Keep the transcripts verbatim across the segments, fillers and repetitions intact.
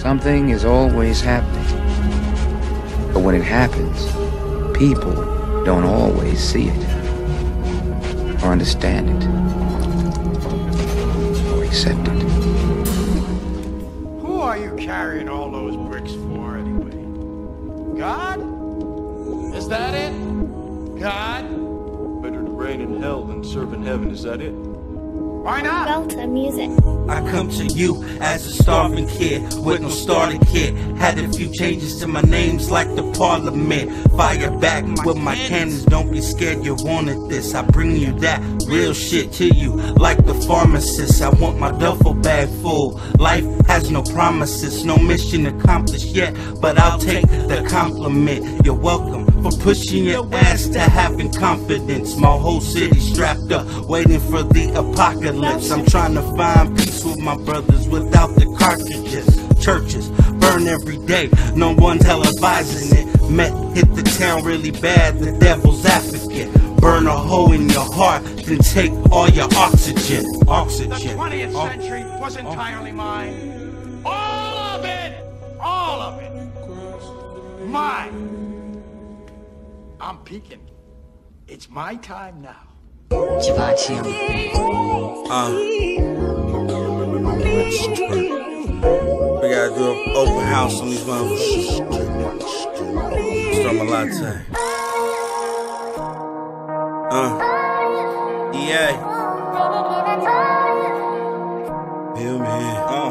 Something is always happening. But when it happens, people don't always see it, or understand it, or accept it. Who are you carrying all those bricks for, anyway? God? Is that it? God? Better to reign in hell than serve in heaven, is that it? Why not? Delta music. I come to you as a starving kid with no starter kit. Had a few changes to my names like the parliament. Fire back with my cannons, don't be scared, you wanted this. I bring you that real shit to you like the pharmacist. I want my duffel bag full. Life has no promises, no mission accomplished yet, but I'll take the compliment. You're welcome for pushing your ass to having confidence. My whole city strapped up, waiting for the apocalypse. I'm trying to find peace with my brothers without the cartridges. Churches burn every day, no one televising it. Met hit the town really bad, the devil's advocate. Burn a hole in your heart, then take all your oxygen. Oxygen. The twentieth century was entirely mine. All of it! All of it! Mine! I'm peaking. It's my time now. Givenchy on the beat. Uh, we gotta do an open house on these motherfuckers. Start my latte. Uh, E A. Feel me? Uh.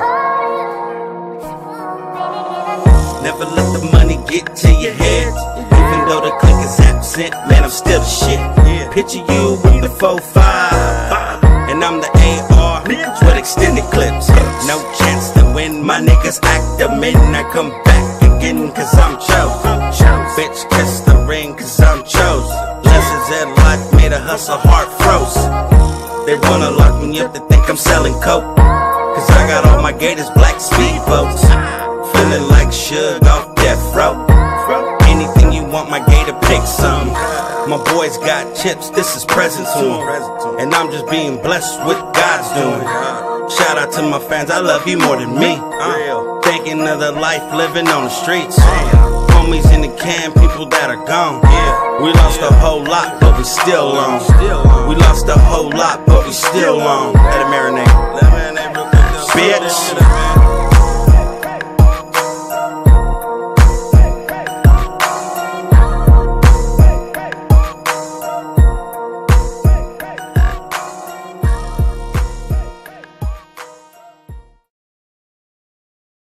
Never let the money get to your head. Even though the click is absent, man, I'm still the shit. Picture you with the four five, and I'm the A R with extended clips. No chance to win, my niggas act them in. I come back again cause I'm chosen. Bitch, kiss the ring cause I'm chosen. Lessons in life made a hustle heart frozen. They wanna lock me up, they think I'm selling coke, cause I got all my gators black speedboats. Feeling like Suge off death row. Anything you want, my gator pick some. My boys got chips, this is present to them. And I'm just being blessed with God's doing. Shout out to my fans, I love you more than me. uh, Thinking of the life living on the streets. Homies in the can, people that are gone. We lost a whole lot, but we still on. We lost a whole lot, but we still on. Let it marinate. Bitch.